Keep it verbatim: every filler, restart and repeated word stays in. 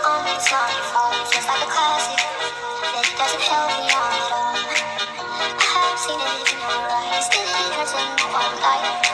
on me, it's not your fault. It feels like a classic. It doesn't help me out at all. I have seen it in your eyes. It hurts when no one likes.